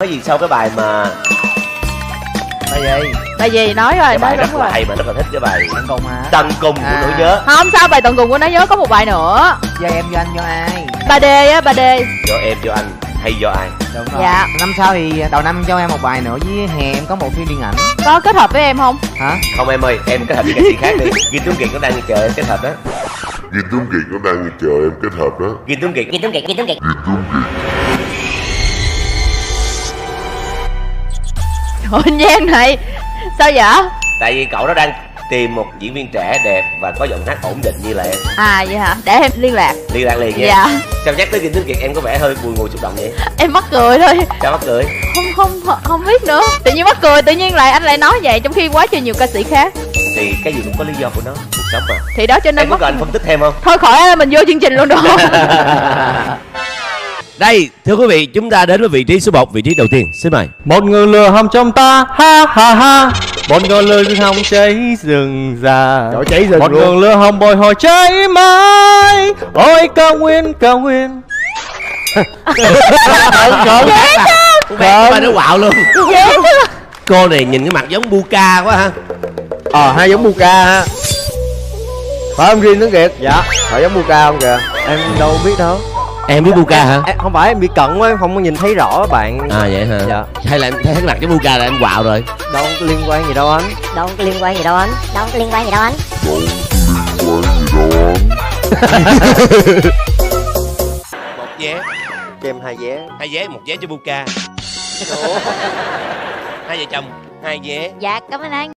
Nói gì sau cái bài mà Bài gì nói rồi, cái bài nói rất đúng là rồi. hay mà rất là thích cái bài Tận cùng hả? Tận cùng của nỗi nhớ. Không sao, bài tận cùng của nỗi nhớ có một bài nữa. Do em, do anh, do ai? 3D á, 3D. Do em, do anh hay do ai? Đúng rồi. Dạ. Năm sau thì đầu năm cho em một bài nữa, với hè em có một phim điện ảnh. Có kết hợp với em không? Hả? Không em ơi, em kết hợp với ca sĩ khác đi. Ghi Tuấn Kiệt nó đang chờ em kết hợp đó. Ghi Tuấn Kiệt nó đang chờ em kết hợp đó. Ghi Tuấn Kiệt. Thôi Nhan này, sao vậy? Tại vì cậu nó đang tìm một diễn viên trẻ đẹp và có giọng hát ổn định như là em. À vậy hả? Để em liên lạc. Liên lạc liền nha. Dạ. Sao nhắc tới Ghi Tuấn Kiệt em có vẻ hơi bùi ngùi xúc động vậy? Em mắc cười thôi. Sao mắc cười? Không biết nữa. Tự nhiên mắc cười, tự nhiên lại anh lại nói vậy trong khi quá trời nhiều ca sĩ khác. Thì cái gì cũng có lý do của nó, cuộc sống mà. Thì đó cho nên Em có cần anh phân tích thêm không? Thôi khỏi là mình vô chương trình luôn được không? Đây, thưa quý vị, chúng ta đến với vị trí số 1, vị trí đầu tiên. Xin mời. Một người lừa hồng trong ta, ha ha ha. Một người lừa hồng cháy rừng già. Trời, cháy rừng Một luôn. người lừa hồng bồi hồi cháy mãi. Ôi cao nguyên, cao nguyên. Bà nó quạo luôn. Cô này nhìn cái mặt giống Buka quá ha. Hai giống Buka ha. Phải không Riêng Tuấn Kiệt? Dạ. Phải giống Buka không kìa? Em đâu biết đâu. Em biết Buka hả? Em, không phải em bị cận quá, em không có nhìn thấy rõ bạn. À vậy hả? Dạ. Hay là em thấy cái mặt giống Buka là em quạo rồi? Đâu có liên quan gì đâu anh. Đâu có liên quan gì đâu anh. Đâu có liên quan gì đâu anh. Một vé. Cho em 2 vé. 2 vé, 1 vé cho Buka. Hai vợ chồng 2 vé. Dạ cảm ơn anh.